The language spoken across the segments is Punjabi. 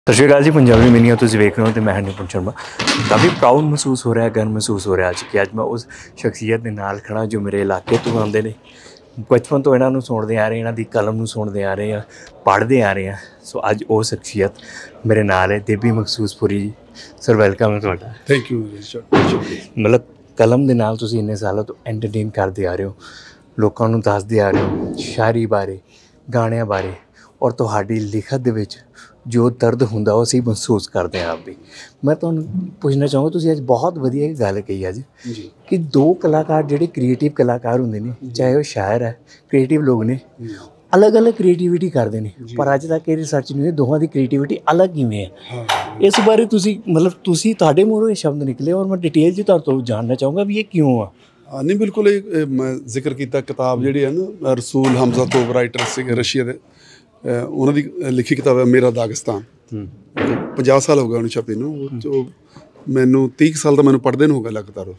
ਸਤਿ ਸ਼੍ਰੀ ਅਕਾਲ ਜੀ। ਪੰਜਾਬੀ ਮੀਨੀਆ ਤੁਸੀਂ ਵੇਖ ਰਹੇ ਹੋ ਅਤੇ ਮੈਂ ਨਿਪੁੰਨ ਸ਼ਰਮਾ। ਕਾਫੀ ਪ੍ਰਾਊਡ ਮਹਿਸੂਸ ਹੋ ਰਿਹਾ, ਗਰਵ ਮਹਿਸੂਸ ਹੋ ਰਿਹਾ ਅੱਜ ਕਿ ਅੱਜ ਮੈਂ ਉਸ ਸ਼ਖਸੀਅਤ ਦੇ ਨਾਲ ਖੜਾ ਜੋ ਮੇਰੇ ਇਲਾਕੇ ਤੋਂ ਆਉਂਦੇ ਨੇ। ਬਚਪਨ ਤੋਂ ਇਹਨਾਂ ਨੂੰ ਸੁਣਦੇ ਆ ਰਹੇ, ਇਹਨਾਂ ਦੀ ਕਲਮ ਨੂੰ ਸੁਣਦੇ ਆ ਰਹੇ ਹਾਂ, ਪੜ੍ਹਦੇ ਆ ਰਹੇ ਹਾਂ। ਸੋ ਅੱਜ ਉਹ ਸ਼ਖਸੀਅਤ ਮੇਰੇ ਨਾਲ ਹੈ, ਦੇਬੀ ਮਖਸੂਸਪੁਰੀ ਜੀ। ਸਰ ਵੈਲਕਮ ਹੈ ਤੁਹਾਡਾ। Thank you. ਮਤਲਬ ਕਲਮ ਦੇ ਨਾਲ ਤੁਸੀਂ ਇੰਨੇ ਸਾਲਾਂ ਤੋਂ ਐਂਟਰਟੇਨ ਕਰਦੇ ਆ ਰਹੇ ਹੋ, ਲੋਕਾਂ ਨੂੰ ਦੱਸਦੇ ਆ ਰਹੇ ਹੋ ਸ਼ਾਇਰੀ ਬਾਰੇ, ਗਾਣਿਆਂ ਬਾਰੇ, ਔਰ ਤੁਹਾਡੀ ਲਿਖਤ ਦੇ ਵਿੱਚ ਜੋ ਦਰਦ ਹੁੰਦਾ ਉਹ ਅਸੀਂ ਮਹਿਸੂਸ ਕਰਦੇ ਹਾਂ ਆਪ ਵੀ। ਮੈਂ ਤੁਹਾਨੂੰ ਪੁੱਛਣਾ ਚਾਹੂੰਗਾ, ਤੁਸੀਂ ਅੱਜ ਬਹੁਤ ਵਧੀਆ ਇੱਕ ਗੱਲ ਕਹੀ ਅੱਜ ਜੀ ਕਿ ਦੋ ਕਲਾਕਾਰ ਜਿਹੜੇ ਕ੍ਰੀਏਟਿਵ ਕਲਾਕਾਰ ਹੁੰਦੇ ਨੇ, ਚਾਹੇ ਉਹ ਸ਼ਾਇਰ ਹੈ, ਕ੍ਰੀਏਟਿਵ ਲੋਕ ਨੇ, ਅਲੱਗ ਅਲੱਗ ਕ੍ਰੀਏਟੀਵਿਟੀ ਕਰਦੇ ਨੇ, ਪਰ ਅੱਜ ਤੱਕ ਇਹ ਰਿਸਰਚ ਨਹੀਂ ਹੋਈ ਦੋਹਾਂ ਦੀ ਕ੍ਰੀਏਟੀਵਿਟੀ ਅਲੱਗ ਕਿਵੇਂ ਹੈ। ਇਸ ਬਾਰੇ ਤੁਸੀਂ ਤੁਸੀਂ ਤੁਹਾਡੇ ਮੂਹਰੋਂ ਇਹ ਸ਼ਬਦ ਨਿਕਲੇ ਔਰ ਮੈਂ ਡਿਟੇਲ 'ਚ ਤੁਹਾਡੇ ਤੋਂ ਜਾਣਨਾ ਚਾਹੂੰਗਾ ਵੀ ਇਹ ਕਿਉਂ ਆ। ਨਹੀਂ ਬਿਲਕੁਲ, ਇਹ ਮੈਂ ਜ਼ਿਕਰ ਕੀਤਾ ਕਿਤਾਬ ਜਿਹੜੀ ਹੈ ਨਾ, ਰਸੂਲ ਹਮਜ਼ਾ ਤੋਬ ਰਾਈਟਰ ਸੀਗੇ ਰਸ਼ੀਆ ਦੇ, ਉਹਨਾਂ ਦੀ ਲਿਖੀ ਕਿਤਾਬ ਹੈ ਮੇਰਾ ਦਾਗਿਸਤਾਨ। 50 ਸਾਲ ਹੋ ਗਏ ਉਹਨੂੰ ਛਪੀ ਨੂੰ। ਉਹ ਮੈਨੂੰ 30 ਸਾਲ ਤਾਂ ਮੈਨੂੰ ਪੜ੍ਹਦੇ ਨੂੰ ਹੋ ਗਿਆ ਲਗਾਤਾਰ।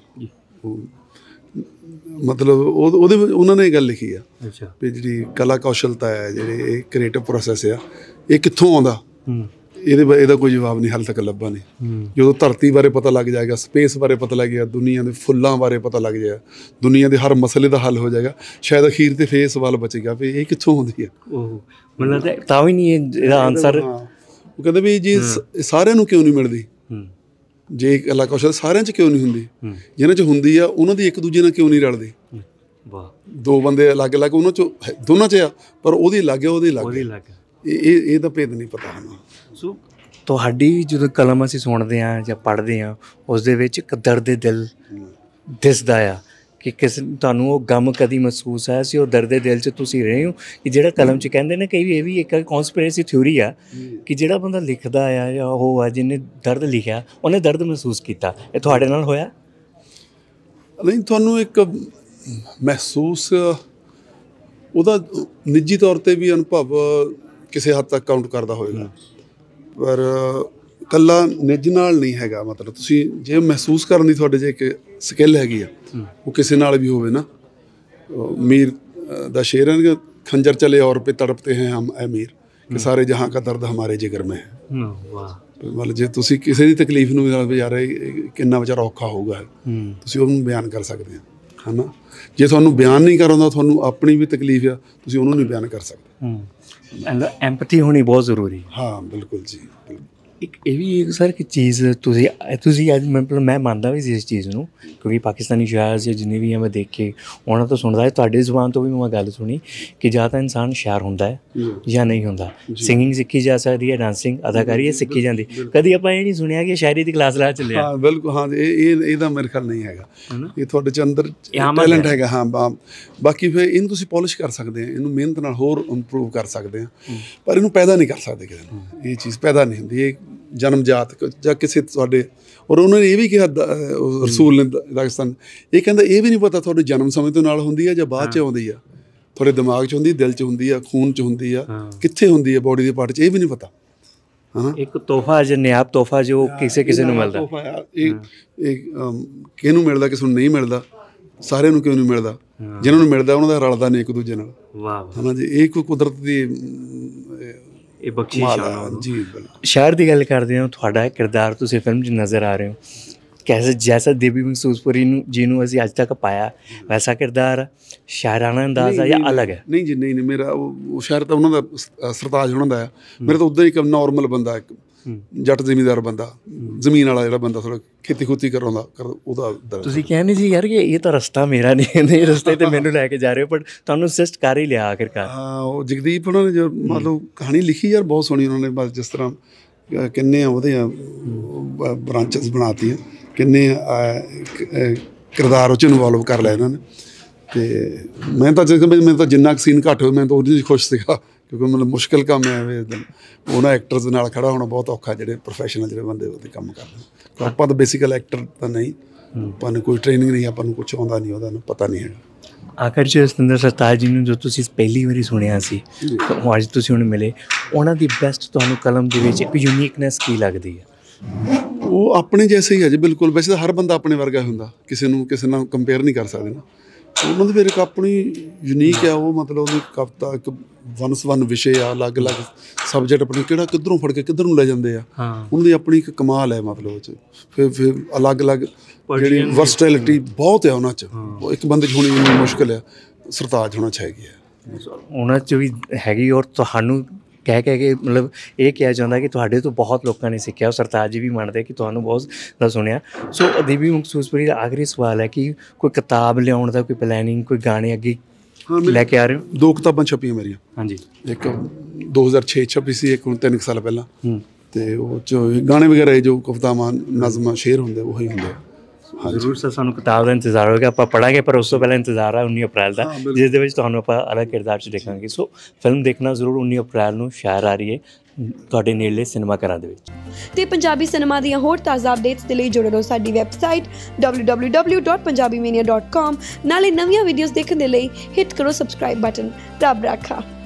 ਮਤਲਬ ਉਹਦੇ ਉਹਨਾਂ ਨੇ ਇਹ ਗੱਲ ਲਿਖੀ ਆ ਵੀ ਜਿਹੜੀ ਕਲਾ ਕੌਸ਼ਲਤਾ ਹੈ, ਜਿਹੜੇ ਇਹ ਕ੍ਰੀਏਟਿਵ ਪ੍ਰੋਸੈਸ ਆ, ਇਹ ਕਿੱਥੋਂ ਆਉਂਦਾ, ਇਹਦਾ ਕੋਈ ਜਵਾਬ ਨਹੀਂ ਹਾਲੇ ਤੱਕ ਲੱਭਾ ਨਹੀਂ। ਜਦੋਂ ਧਰਤੀ ਬਾਰੇ ਪਤਾ ਲੱਗ ਜਾਏਗਾ, ਸਪੇਸ ਬਾਰੇ ਪਤਾ ਲੱਗ ਜਾਏਗਾ, ਦੁਨੀਆ ਦੇ ਫੁੱਲਾਂ ਬਾਰੇ ਪਤਾ ਲੱਗ ਜਾਏਗਾ, ਦੁਨੀਆ ਦੇ ਹਰ ਮਸਲੇ ਦਾ ਹੱਲ ਹੋ ਜਾਏਗਾ, ਸ਼ਾਇਦ ਅਖੀਰ ਤੇ ਫੇਰ ਸਵਾਲ ਬਚੇਗਾ ਵੀ ਇਹ ਕਿੱਥੋਂ ਹੁੰਦੀ ਹੈ। ਮਤਲਬ ਤਾਂ ਵੀ ਨਹੀਂ ਇਹਦਾ ਆਨਸਰ। ਉਹ ਕਹਿੰਦੇ ਵੀ ਜੀ ਸਾਰਿਆਂ ਨੂੰ ਕਿਉਂ ਨਹੀਂ ਮਿਲਦੀ, ਜੇ ਕਲਾ ਕੌਸ਼ਲ ਸਾਰਿਆਂ 'ਚ ਕਿਉਂ ਨਹੀਂ ਹੁੰਦੀ, ਜਿਹਨਾਂ 'ਚ ਹੁੰਦੀ ਆ ਉਹਨਾਂ ਦੀ ਇੱਕ ਦੂਜੇ ਨਾਲ ਕਿਉਂ ਨਹੀਂ ਰਲਦੀ। ਦੋ ਬੰਦੇ ਅਲੱਗ ਅਲੱਗ ਉਹਨਾਂ 'ਚੋਂ ਦੋਨਾਂ 'ਚ ਆ, ਪਰ ਉਹਦੀ ਅਲੱਗ ਹੈ, ਉਹਦੀ ਅਲੱਗ। ਇਹ ਤਾਂ ਭੇਦ ਨਹੀਂ ਪਤਾ ਹਨ। ਸੋ ਤੁਹਾਡੀ ਜਦੋਂ ਕਲਮ ਅਸੀਂ ਸੁਣਦੇ ਹਾਂ ਜਾਂ ਪੜ੍ਹਦੇ ਹਾਂ, ਉਸ ਦੇ ਵਿੱਚ ਇੱਕ ਦਰਦ ਦਿਲ ਦਿਸਦਾ ਆ ਕਿ ਕਿਸੇ ਤੁਹਾਨੂੰ ਉਹ ਗਮ ਕਦੀ ਮਹਿਸੂਸ ਆਇਆ ਸੀ, ਉਹ ਦਰਦ ਦਿਲ 'ਚ ਤੁਸੀਂ ਰਹੇ ਹੋ ਕਿ ਜਿਹੜਾ ਕਲਮ 'ਚ ਕਹਿੰਦੇ ਨੇ ਕਈ ਇਹ ਵੀ ਇੱਕ ਕੌਨਸਪੀਰੇਸੀ ਥਿਊਰੀ ਆ ਕਿ ਜਿਹੜਾ ਬੰਦਾ ਲਿਖਦਾ ਆ ਜਾਂ ਉਹ ਆ ਜਿਹਨੇ ਦਰਦ ਲਿਖਿਆ ਉਹਨੇ ਦਰਦ ਮਹਿਸੂਸ ਕੀਤਾ। ਇਹ ਤੁਹਾਡੇ ਨਾਲ ਹੋਇਆ? ਨਹੀਂ, ਤੁਹਾਨੂੰ ਇੱਕ ਮਹਿਸੂਸ ਉਹਦਾ ਨਿੱਜੀ ਤੌਰ 'ਤੇ ਵੀ ਅਨੁਭਵ ਕਿਸੇ ਹੱਦ ਤੱਕ ਕਾਊਂਟ ਕਰਦਾ ਹੋਏਗਾ, ਪਰ ਇਕੱਲਾ ਨਿੱਜ ਨਾਲ ਨਹੀਂ ਹੈਗਾ। ਮਤਲਬ ਤੁਸੀਂ ਜੇ ਮਹਿਸੂਸ ਕਰਨ ਦੀ ਤੁਹਾਡੇ 'ਚ ਇੱਕ ਸਕਿੱਲ ਹੈਗੀ ਆ, ਉਹ ਕਿਸੇ ਨਾਲ ਵੀ ਹੋਵੇ ਨਾ। ਮੀਰ ਦਾ ਸ਼ੇਰ ਹੈ ਕਿ ਖੰਜਰ ਚਲੇ ਔਰ ਪੇ ਤੜਪਤੇ ਹੈ ਹਮ ਐ ਮੀਰ ਕਿ ਸਾਰੇ ਜਹਾਂ ਕਾ ਦਰਦ ਹਮਾਰੇ ਜਿਗਰ ਮੇਂ ਹੈ। ਮਤਲਬ ਜੇ ਤੁਸੀਂ ਕਿਸੇ ਦੀ ਤਕਲੀਫ ਨੂੰ ਯਾਰ ਕਿੰਨਾ ਵਿਚਾਰਾ ਔਖਾ ਹੋਊਗਾ, ਤੁਸੀਂ ਉਹਨੂੰ ਬਿਆਨ ਕਰ ਸਕਦੇ ਹੋ, ਹੈ ਨਾ। ਜੇ ਤੁਹਾਨੂੰ ਬਿਆਨ ਨਹੀਂ ਕਰਨਾ, ਤੁਹਾਨੂੰ ਆਪਣੀ ਵੀ ਤਕਲੀਫ ਆ, ਤੁਸੀਂ ਉਹਨੂੰ ਨਹੀਂ ਬਿਆਨ ਕਰ ਸਕਦੇ। ਐਂਪਥੀ ਹੋਣੀ ਬਹੁਤ ਜ਼ਰੂਰੀ। ਹਾਂ ਬਿਲਕੁਲ ਜੀ, ਬਿਲਕੁਲ। ਇੱਕ ਇਹ ਵੀ ਇੱਕ ਸਰ ਇੱਕ ਚੀਜ਼ ਤੁਸੀਂ ਅੱਜ ਮਤਲਬ ਮੈਂ ਮੰਨਦਾ ਵੀ ਸੀ ਇਸ ਚੀਜ਼ ਨੂੰ, ਕਿਉਂਕਿ ਪਾਕਿਸਤਾਨੀ ਸ਼ਾਇਰ ਜਾਂ ਜਿੰਨੇ ਵੀ ਆ ਮੈਂ ਦੇਖੇ ਉਹਨਾਂ ਤੋਂ ਸੁਣਦਾ ਹੈ, ਤੁਹਾਡੀ ਜ਼ੁਬਾਨ ਤੋਂ ਵੀ ਮੈਂ ਗੱਲ ਸੁਣੀ ਕਿ ਜਾਂ ਤਾਂ ਇਨਸਾਨ ਸ਼ਾਇਰ ਹੁੰਦਾ ਹੈ ਜਾਂ ਨਹੀਂ ਹੁੰਦਾ। ਸਿੰਗਿੰਗ ਸਿੱਖੀ ਜਾ ਸਕਦੀ ਹੈ, ਡਾਂਸਿੰਗ ਅਦਾਕਾਰੀ ਇਹ ਸਿੱਖੀ ਜਾਂਦੀ। ਕਦੀ ਆਪਾਂ ਇਹ ਨਹੀਂ ਸੁਣਿਆ ਕਿ ਸ਼ਾਇਰੀ ਦੀ ਕਲਾਸ ਲਾ ਚੱਲਿਆ। ਹਾਂ ਬਿਲਕੁਲ, ਹਾਂ ਇਹਦਾ ਮੇਰੇ ਖਿਆਲ ਨਹੀਂ ਹੈਗਾ। ਇਹ ਤੁਹਾਡੇ 'ਚ ਅੰਦਰ ਟੈਲੈਂਟ ਹੈਗਾ। ਹਾਂ ਬਾਕੀ ਫਿਰ ਇਹਨੂੰ ਤੁਸੀਂ ਪੋਲਿਸ਼ ਕਰ ਸਕਦੇ ਆ, ਇਹਨੂੰ ਮਿਹਨਤ ਨਾਲ ਹੋਰ ਇੰਪਰੂਵ ਕਰ ਸਕਦੇ ਆ, ਪਰ ਇਹਨੂੰ ਪੈਦਾ ਨਹੀਂ ਕਰ ਸਕਦੇ ਕਿਸੇ ਨੂੰ। ਇਹ ਚੀਜ਼ ਪੈਦਾ ਨਹੀਂ ਹੁੰਦੀ, ਇਹ ਜਨਮਜਾਤ ਜਾਂ ਕਿਸੇ ਤੁਹਾਡੇ। ਔਰ ਉਹਨਾਂ ਨੇ ਇਹ ਵੀ ਕਿਹਾ, ਰਸੂਲ ਨੇ ਦਾਗਿਸਤਾਨ, ਇਹ ਕਹਿੰਦਾ ਇਹ ਵੀ ਨਹੀਂ ਪਤਾ ਤੁਹਾਡੇ ਜਨਮ ਸਮੇਂ ਤੋਂ ਨਾਲ ਹੁੰਦੀ ਆ ਜਾਂ ਬਾਅਦ 'ਚ ਆਉਂਦੀ ਆ, ਤੁਹਾਡੇ ਦਿਮਾਗ 'ਚ ਹੁੰਦੀ, ਦਿਲ 'ਚ ਹੁੰਦੀ ਆ, ਖੂਨ 'ਚ ਹੁੰਦੀ ਆ, ਕਿੱਥੇ ਹੁੰਦੀ ਆ ਬੋਡੀ ਦੇ ਪਾਰਟ 'ਚ, ਇਹ ਵੀ ਨਹੀਂ ਪਤਾ। ਹਾਂ, ਇੱਕ ਤੋਹਫਾ ਜਾਂ ਨਿਆਬ ਤੋਹਫਾ ਜੋ ਕਿਸੇ ਨੂੰ ਮਿਲਦਾ। ਇਹ ਕਿਹਨੂੰ ਮਿਲਦਾ, ਕਿਸੇ ਨੂੰ ਨਹੀਂ ਮਿਲਦਾ, ਸਾਰਿਆਂ ਨੂੰ ਕਿਉਂ ਨਹੀਂ ਮਿਲਦਾ। ਜਿਹਨਾਂ ਨੂੰ ਮਿਲਦਾ ਉਹਨਾਂ ਦਾ ਰਲਦਾ ਨਹੀਂ ਇੱਕ ਦੂਜੇ ਨਾਲ, ਹੈ ਨਾ ਜੀ। ਇਹ ਕੋਈ ਕੁਦਰਤ ਦੀ ਇਹ ਬਖਸ਼ਿਸ਼ ਜੀ। ਸ਼ਾਇਰ ਦੀ ਗੱਲ ਕਰਦੇ ਹਾਂ, ਤੁਹਾਡਾ ਕਿਰਦਾਰ ਤੁਸੀਂ ਫਿਲਮ 'ਚ ਨਜ਼ਰ ਆ ਰਹੇ ਹੋ, ਕੈਸੇ ਜੈਸਾ ਦੇਬੀ ਮਖਸੂਸਪੁਰੀ ਨੂੰ ਜਿਹਨੂੰ ਅਸੀਂ ਅੱਜ ਤੱਕ ਪਾਇਆ ਵੈਸਾ ਕਿਰਦਾਰ ਸ਼ਾਇਰਾਨਾ ਅੰਦਾਜ਼ ਆ ਜਾਂ ਅਲੱਗ ਹੈ? ਨਹੀਂ ਜੀ, ਨਹੀਂ ਮੇਰਾ ਉਹ ਸ਼ਾਇਰ ਤਾਂ ਉਹਨਾਂ ਦਾ ਸਰਤਾਜ ਉਹਨਾਂ ਦਾ ਆ। ਮੇਰਾ ਤਾਂ ਉੱਦਾਂ ਹੀ ਇੱਕ ਨੋਰਮਲ ਬੰਦਾ, ਇੱਕ ਜੱਟ ਜ਼ਿਮੀਂਦਾਰ ਬੰਦਾ, ਜ਼ਮੀਨ ਵਾਲਾ ਜਿਹੜਾ ਬੰਦਾ, ਥੋੜ੍ਹਾ ਖੇਤੀ ਖੂਤੀ ਕਰਾਉਂਦਾ, ਉਹਦਾ। ਤੁਸੀਂ ਕਹਿੰਦੇ ਸੀ ਯਾਰ ਕਿ ਇਹ ਤਾਂ ਰਸਤਾ ਮੇਰਾ ਨਹੀਂ, ਇਹ ਰਸਤੇ 'ਤੇ ਮੈਨੂੰ ਲੈ ਕੇ ਜਾ ਰਹੇ ਹੋ, ਪਰ ਤੁਹਾਨੂੰ ਅਸਿਸਟ ਕਰ ਹੀ ਲਿਆ ਆਖਿਰਕਾਰ। ਹਾਂ, ਉਹ ਜਗਦੀਪ ਉਹਨਾਂ ਨੇ ਜੋ ਮਤਲਬ ਕਹਾਣੀ ਲਿਖੀ ਯਾਰ ਬਹੁਤ ਸੋਹਣੀ ਉਹਨਾਂ ਨੇ। ਬਸ ਜਿਸ ਤਰ੍ਹਾਂ ਕਿੰਨੇ ਉਹਦੇ ਬ੍ਰਾਂਚਸ ਬਣਾਤੀਆਂ, ਕਿੰਨੇ ਕਿਰਦਾਰ ਉਹ 'ਚ ਇਨਵੋਲਵ ਕਰ ਲਿਆ ਇਹਨਾਂ ਨੇ। ਅਤੇ ਮੈਂ ਤਾਂ ਮੈਨੂੰ ਤਾਂ ਜਿੰਨਾ ਕੁ ਸੀਨ ਘੱਟ ਹੋਇਆ ਮੈਂ ਤਾਂ ਉਹਦੇ 'ਚ ਖੁਸ਼ ਸੀਗਾ, ਕਿਉਂਕਿ ਮਤਲਬ ਮੁਸ਼ਕਿਲ ਕੰਮ ਹੈ ਉਹਨਾਂ ਐਕਟਰਸ ਦੇ ਨਾਲ ਖੜਾ ਹੋਣਾ, ਬਹੁਤ ਔਖਾ, ਜਿਹੜੇ ਪ੍ਰੋਫੈਸ਼ਨਲ ਜਿਹੜੇ ਬੰਦੇ ਉਹਦੇ ਕੰਮ ਕਰਦੇ। ਆਪਾਂ ਤਾਂ ਬੇਸਿਕਲ ਐਕਟਰ ਤਾਂ ਨਹੀਂ, ਆਪਾਂ ਨੂੰ ਕੋਈ ਟ੍ਰੇਨਿੰਗ ਨਹੀਂ, ਆਪਾਂ ਨੂੰ ਕੁਛ ਆਉਂਦਾ ਨਹੀਂ, ਉਹਦਾ ਪਤਾ ਨਹੀਂ ਹੈਗਾ। ਆਖਰ 'ਚ ਸਤਿੰਦਰ ਸਰਤਾਜ ਜੀ ਨੂੰ ਜੋ ਤੁਸੀਂ ਪਹਿਲੀ ਵਾਰੀ ਸੁਣਿਆ ਸੀ, ਅੱਜ ਤੁਸੀਂ ਹੁਣ ਮਿਲੇ, ਉਹਨਾਂ ਦੀ ਬੈਸਟ ਤੁਹਾਨੂੰ ਕਲਮ ਦੇ ਵਿੱਚ ਇੱਕ ਯੂਨੀਕਨੈਸ ਕੀ ਲੱਗਦੀ ਹੈ? ਉਹ ਆਪਣੇ ਜੈਸੇ ਹੀ ਹੈ ਜੀ, ਬਿਲਕੁਲ। ਵੈਸੇ ਤਾਂ ਹਰ ਬੰਦਾ ਆਪਣੇ ਵਰਗਾ ਹੁੰਦਾ, ਕਿਸੇ ਨੂੰ ਕਿਸੇ ਨਾਲ ਕੰਪੇਅਰ ਨਹੀਂ ਕਰ ਸਕਦੇ ਨਾ। ਉਹਨਾਂ ਦੀ ਫਿਰ ਇੱਕ ਆਪਣੀ ਯੂਨੀਕ ਆ ਉਹ, ਮਤਲਬ ਉਹਦੀ ਕਵਿਤਾ ਇੱਕ ਵਨ ਸਵੰਨ ਵਿਸ਼ੇ ਆ, ਅਲੱਗ-ਅਲੱਗ ਸਬਜੈਕਟ ਆਪਣੇ ਕਿਹੜਾ ਕਿੱਧਰੋਂ ਫੜ ਕੇ ਕਿੱਧਰ ਨੂੰ ਲੈ ਜਾਂਦੇ ਆ। ਉਹਨਾਂ ਦੀ ਆਪਣੀ ਇੱਕ ਕਮਾਲ ਹੈ ਮਤਲਬ ਉਹ 'ਚ। ਫਿਰ ਅਲੱਗ-ਅਲੱਗ ਜਿਹੜੀ ਵਰਸਟੈਲਿਟੀ ਬਹੁਤ ਆ ਉਹਨਾਂ 'ਚ, ਉਹ ਇੱਕ ਬੰਦੇ 'ਚ ਹੋਣੀ ਇੰਨੀ ਮੁਸ਼ਕਿਲ ਆ, ਸਰਤਾਜ ਹੋਣਾ 'ਚ ਹੈਗੀ ਆ। ਉਹਨਾਂ 'ਚ ਵੀ ਹੈਗੀ। ਔਰ ਤੁਹਾਨੂੰ ਕਹਿ ਕੇ ਮਤਲਬ ਇਹ ਕਿਹਾ ਜਾਂਦਾ ਕਿ ਤੁਹਾਡੇ ਤੋਂ ਬਹੁਤ ਲੋਕਾਂ ਨੇ ਸਿੱਖਿਆ। ਉਹ ਸਰਤਾਜ ਜੀ ਵੀ ਮੰਨਦੇ ਕਿ ਤੁਹਾਨੂੰ ਬਹੁਤ ਦਾ ਸੁਣਿਆ। ਸੋ ਅਦੀਬੀ ਮਖਸੂਸਪੁਰੀ ਦਾ ਆਖਰੀ ਸਵਾਲ ਹੈ ਕਿ ਕੋਈ ਕਿਤਾਬ ਲਿਆਉਣ ਦਾ ਕੋਈ ਪਲੈਨਿੰਗ, ਕੋਈ ਗਾਣੇ ਅੱਗੇ ਲੈ ਕੇ ਆ ਰਹੇ ਹੋ? 2 ਕਿਤਾਬਾਂ ਛਪੀਆਂ ਮੇਰੀਆਂ। ਹਾਂਜੀ। ਇੱਕ 2006 ਛਪੀ ਸੀ, ਇੱਕ ਹੁਣ 3 ਸਾਲ ਪਹਿਲਾਂ। ਅਤੇ ਉਹ 'ਚ ਗਾਣੇ ਵਗੈਰਾ ਜੋ ਕਵਿਤਾਵਾਂ, ਨਜ਼ਮਾਂ, ਸ਼ੇਰ ਹੁੰਦੇ ਉਹੀ ਹੁੰਦੇ ਆ। ਜ਼ਰੂਰ ਸਰ, ਸਾਨੂੰ ਕਿਤਾਬ ਦਾ ਇੰਤਜ਼ਾਰ ਹੋਵੇਗਾ, ਆਪਾਂ ਪੜ੍ਹਾਂਗੇ। ਪਰ ਉਸ ਤੋਂ ਪਹਿਲਾਂ ਇੰਤਜ਼ਾਰ ਹੈ 19 ਅਪ੍ਰੈਲ ਦਾ, ਜਿਸ ਦੇ ਵਿੱਚ ਤੁਹਾਨੂੰ ਆਪਾਂ ਅਲੱਗ ਕਿਰਦਾਰ 'ਚ ਦੇਖਾਂਗੇ। ਸੋ ਫਿਲਮ ਦੇਖਣਾ ਜ਼ਰੂਰ। 19 ਅਪ੍ਰੈਲ ਨੂੰ ਸ਼ਾਇਰ ਆ ਰਹੀ ਹੈ ਤੁਹਾਡੇ ਨੇੜਲੇ ਸਿਨੇਮਾ ਘਰਾਂ ਦੇ ਵਿੱਚ। ਤੇ ਪੰਜਾਬੀ ਸਿਨੇਮਾ ਦੀਆਂ ਹੋਰ ਤਾਜ਼ਾ ਅਪਡੇਟਸ ਦੇ ਲਈ ਜੁੜੇ ਰਹੋ ਸਾਡੀ ਵੈਬਸਾਈਟ www.punjabimania.com। ਨਾਲੇ ਨਵੀਆਂ ਵੀਡੀਓਜ਼ ਦੇਖਣ ਦੇ ਲਈ ਹਿੱਟ ਕਰੋ ਸਬਸਕ੍ਰਾਈਬ ਬਟਨ। ਰੱਬ ਰਾਖਾ।